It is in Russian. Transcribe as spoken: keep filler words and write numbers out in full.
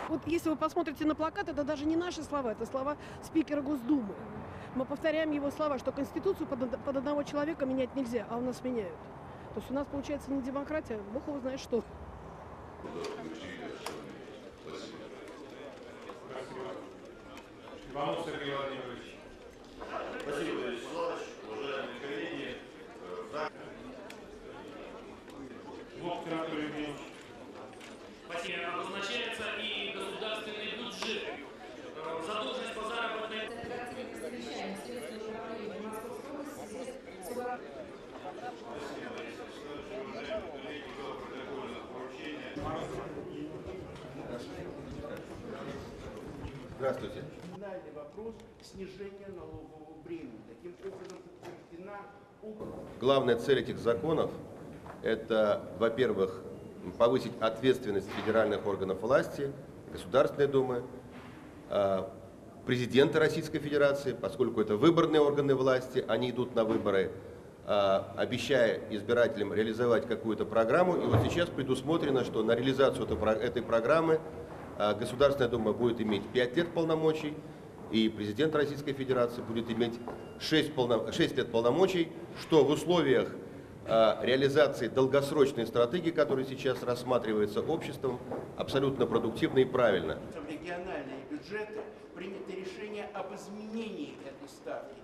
Вот если вы посмотрите на плакат, это даже не наши слова, это слова спикера Госдумы. Мы повторяем его слова, что Конституцию под, под одного человека менять нельзя, а у нас меняют. То есть у нас получается не демократия, бог его знает что. Иванов Сергей Владимирович. Спасибо, Владимир Вячеславович. Уважаемые коллеги. Локтев Анатолий Евгеньевич. Спасибо. Обозначается и государственный бюджет. Задолженность по заработной. Здравствуйте. Финальный вопрос снижения налогового бремени. Таким образом подтверждена. Главная цель этих законов – это, во-первых, повысить ответственность федеральных органов власти, Государственной Думы, президента Российской Федерации, поскольку это выборные органы власти, они идут на выборы, обещая избирателям реализовать какую-то программу. И вот сейчас предусмотрено, что на реализацию этой программы Государственная Дума будет иметь пять лет полномочий, и президент Российской Федерации будет иметь шесть, полно... шесть лет полномочий, что в условиях э, реализации долгосрочной стратегии, которая сейчас рассматривается обществом, абсолютно продуктивно и правильно. В региональные бюджеты принято решение об изменении этой ставки.